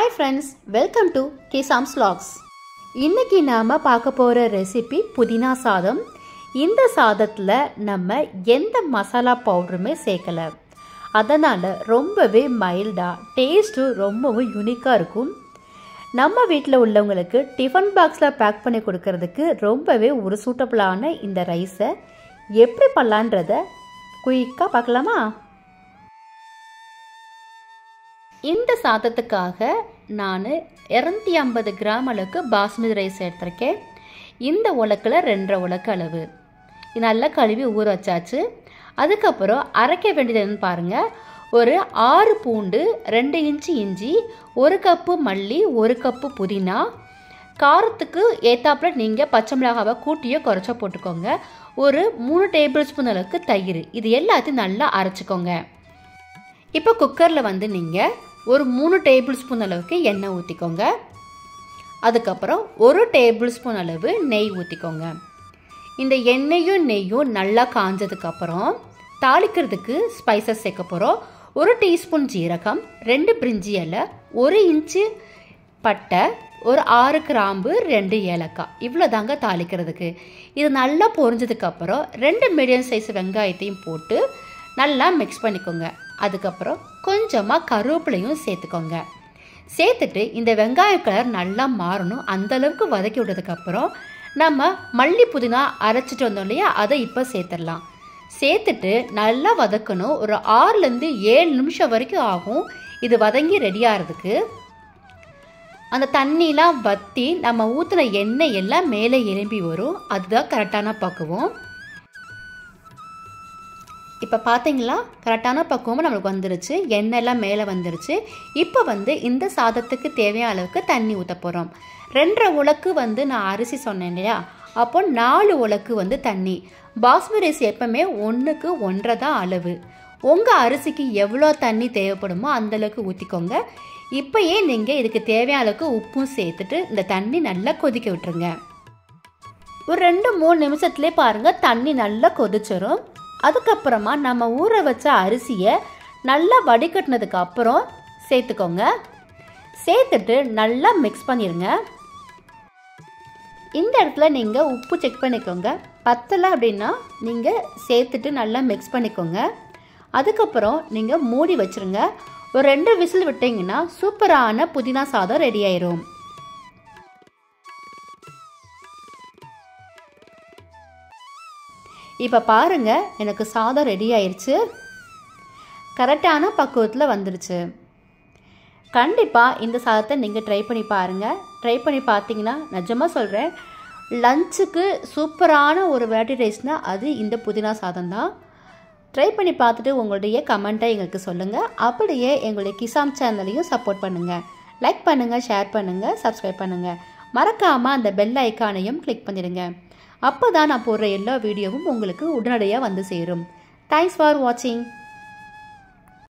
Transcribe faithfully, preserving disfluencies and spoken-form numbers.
Hi friends, welcome to Kisam's Vlogs. இன்னைக்கு நாம பார்க்க போற ரெசிபி புதினா சாதம். இந்த சாதத்துல நம்ம எந்த மசாலா பவுடருமே சேர்க்கல. அதனால ரொம்பவே மைல்டா, டேஸ்ட் ரொம்பவும் யூனிக்கா இருக்கும். நம்ம வீட்ல உள்ளவங்களுக்கு டிஃபன் பாக்ஸ்ல பேக் பண்ணி கொடுக்கிறதுக்கு ரொம்பவே ஒரு சூட்டபிளான இந்த ரைஸை எப்படி பண்ணலான்றத குயிக்கா பார்க்கலாமா? இந்த சாதத்துக்காக நான் இருநூற்றி ஐம்பது கிராம் அளவுக்கு பாஸ்மதி ரைஸ் எடுத்திருக்கேன். இந்த உலக்கில் ரெண்டரை உலக்கு அளவு நல்லா கழுவி ஊற வச்சாச்சு. அதுக்கப்புறம் அரைக்க வேண்டியது என்னன்னு பாருங்கள். ஒரு ஆறு பூண்டு, ரெண்டு இன்ச்சு இஞ்சி, ஒரு கப்பு மல்லி, ஒரு கப்பு புதினா, காரத்துக்கு ஏத்தாப்புல நீங்கள் பச்சை மிளகாவை கூட்டியோ குறைச்சோ போட்டுக்கோங்க. ஒரு மூணு டேபிள் ஸ்பூன் அளவுக்கு தயிர், இது எல்லாத்தையும் நல்லா அரைச்சிக்கோங்க. இப்போ குக்கரில் வந்து நீங்கள் ஒரு மூணு டேபிள் ஸ்பூன் அளவுக்கு எண்ணெய் ஊற்றிக்கோங்க. அதுக்கப்புறம் ஒரு டேபிள் ஸ்பூன் அளவு நெய் ஊற்றிக்கோங்க. இந்த எண்ணெயும் நெய்யும் நல்லா காஞ்சதுக்கப்புறம் தாளிக்கிறதுக்கு ஸ்பைசஸ் சேர்க்க போகிறோம். ஒரு டீஸ்பூன் ஜீரகம், ரெண்டு பிரிஞ்சி இலை, ஒரு இன்ச்சு பட்டை, ஒரு ஆறு கிராம்பு, ரெண்டு ஏலக்காய், இவ்வளோ தாங்க தாளிக்கிறதுக்கு. இது நல்லா பொரிஞ்சதுக்கப்புறம் ரெண்டு மீடியம் சைஸ் வெங்காயத்தையும் போட்டு நல்லா மிக்ஸ் பண்ணிக்கோங்க. அதுக்கப்புறம் கொஞ்சமாக கருவேப்பிலையும் சேர்த்துக்கோங்க. சேர்த்துட்டு இந்த வெங்காய கலர் நல்லா மாறணும், அந்தளவுக்கு வதக்கி விட்டதுக்கப்புறம் நம்ம மல்லி புதினா அரைச்சிட்டு வந்தோம் இல்லையா, அதை இப்போ சேர்த்துடலாம். சேர்த்துட்டு நல்லா வதக்கணும். ஒரு ஆறுலேருந்து ஏழு நிமிஷம் வரைக்கும் ஆகும் இது வதங்கி ரெடி ஆகிறதுக்கு. அந்த தண்ணிலாம் வற்றி நம்ம ஊற்றின எண்ணெய் எல்லாம் மேலே எலும்பி வரும். அதுதான் கரெக்டான பக்குவம். இப்போ பார்த்தீங்களா, கரெக்டான பக்குவமாக நம்மளுக்கு வந்துருச்சு. எண்ணெய்லாம் மேலே வந்துருச்சு. இப்போ வந்து இந்த சாதத்துக்கு தேவையான அளவுக்கு தண்ணி ஊற்ற போகிறோம். ரெண்டரை உலக்கு வந்து நான் அரிசி சொன்னேன் இல்லையா, அப்போ நாலு உலக்கு வந்து தண்ணி. பாஸ்மதி ரைஸ் எப்பவுமே ஒன்றுக்கு ஒன்றரை தான் அளவு. உங்கள் அரிசிக்கு எவ்வளோ தண்ணி தேவைப்படுமோ அந்தளவுக்கு ஊற்றிக்கோங்க. இப்போயே நீங்கள் இதுக்கு தேவையான அளவுக்கு உப்பும் சேர்த்துட்டு இந்த தண்ணி நல்லா கொதிக்க விட்டுருங்க. ஒரு ரெண்டு மூணு நிமிஷத்துலேயே பாருங்கள் தண்ணி நல்லா கொதிச்சிரும். அதுக்கப்புறமா நம்ம ஊற வச்ச அரிசியை நல்லா வடிகட்டினதுக்கு அப்புறம் சேர்த்துக்கோங்க. சேர்த்துட்டு நல்லா மிக்ஸ் பண்ணிடுங்க. இந்த இடத்துல நீங்கள் உப்பு செக் பண்ணிக்கோங்க. பத்தலை அப்படின்னா நீங்கள் சேர்த்துட்டு நல்லா மிக்ஸ் பண்ணிக்கோங்க. அதுக்கப்புறம் நீங்கள் மூடி வச்சுருங்க. ஒரு ரெண்டு விசில் விட்டிங்கன்னா சூப்பரான புதினா சாதம் ரெடி ஆயிரும். இப்போ பாருங்கள், எனக்கு சாதம் ரெடி ஆயிடுச்சு. கரெக்டான பக்குவத்தில் வந்துடுச்சு. கண்டிப்பாக இந்த சாதத்தை நீங்கள் ட்ரை பண்ணி பாருங்கள். ட்ரை பண்ணி பார்த்தீங்கன்னா நிஜமாக சொல்கிறேன், லஞ்சுக்கு சூப்பரான ஒரு வெரைட்டி ரைஸ்னால் அது இந்த புதினா சாதம் தான். ட்ரை பண்ணி பார்த்துட்டு உங்களுடைய கமெண்ட்டை எங்களுக்கு சொல்லுங்கள். அப்படியே எங்களுடைய கிசாம் சேனலையும் சப்போர்ட் பண்ணுங்கள். லைக் பண்ணுங்கள், ஷேர் பண்ணுங்கள், சப்ஸ்கிரைப் பண்ணுங்கள். மறக்காமல் அந்த பெல் ஐக்கானையும் கிளிக் பண்ணிடுங்க. அப்போ தான் நான் போடுற எல்லா வீடியோவும் உங்களுக்கு உடனடியாக வந்து சேரும். தேங்க்ஸ் ஃபார் வாட்சிங்.